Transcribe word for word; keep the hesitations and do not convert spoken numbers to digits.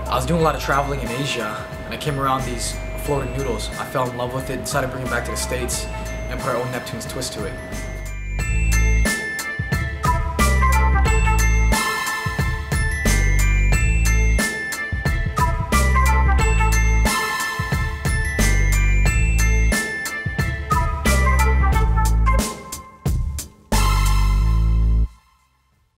I was doing a lot of traveling in Asia, and I came around these floating noodles. I fell in love with it, decided to bring it back to the States, and put our own Neptune's twist to it.